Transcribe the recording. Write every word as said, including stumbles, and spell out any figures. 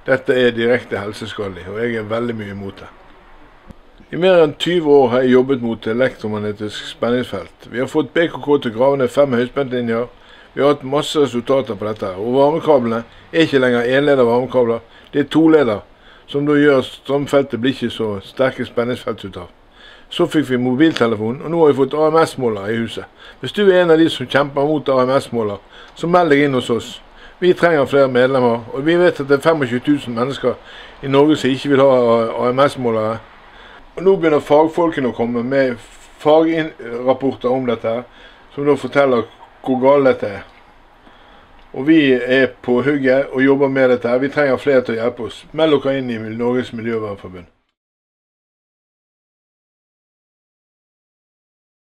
Dette er direkte helseskadelig, og jeg er veldig mye imot det. I mer enn tyve år har jeg jobbet mot elektromagnetisk spenningsfelt. Vi har fått B K K til å grave ned fem høyspentlinjer. Vi har hatt masse resultater på dette. Og varmekablene er ikke lenger enleder varmekabler, det er toleder, som da gjør strømfeltet blir ikke så sterke spenningsfelt ut av. Så fikk vi mobiltelefon, og nå har vi fått A M S-måler i huset. Hvis du er en av de som kjemper mot A M S-måler, så meld deg inn hos oss. Vi trenger flere medlemmer, og vi vet at det er tjuefem tusen mennesker i Norge som ikke vil ha A M S-målere. Og nå begynner fagfolkene å komme med fagrapporter om dette, som da forteller hvor galt dette er. Og vi er på hugget og jobber med dette. Vi trenger flere til å hjelpe oss. Meld dere inn i Norges Miljøvernforbund.